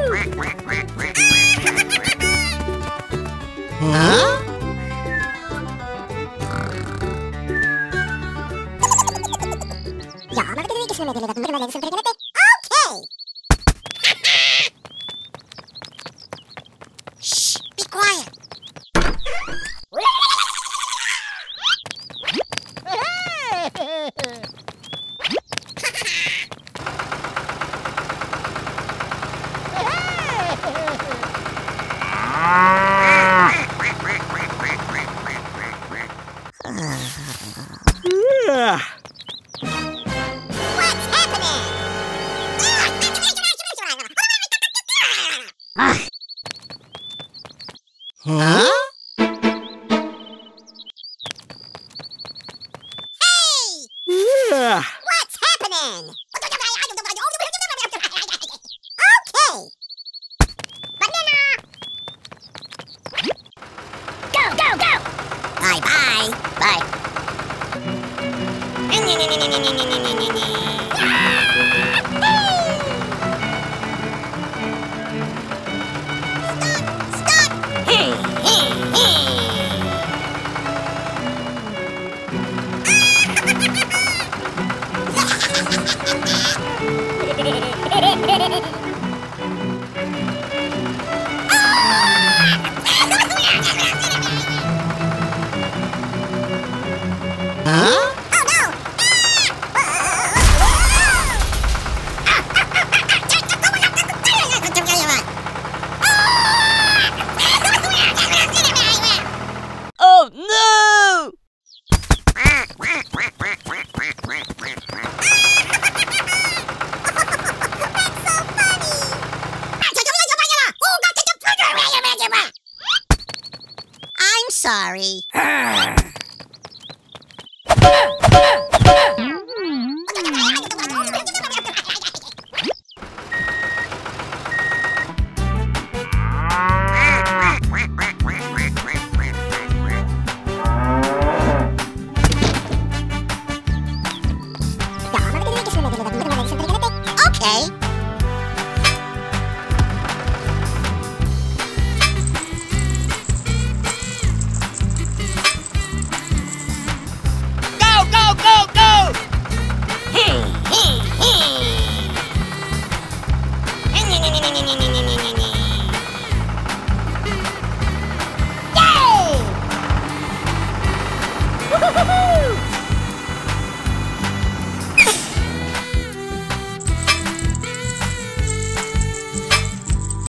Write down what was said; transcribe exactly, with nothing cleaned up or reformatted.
Huh? Okay. Shh, be quiet. What's happening? Huh? Hey! Yeah. What's happening? Okay. Banana! Go, go, go! Bye, bye. Bye. Stop! Stop! Hey, hey, hey! Huh? Oh no! Oh no! I'm sorry. Okay.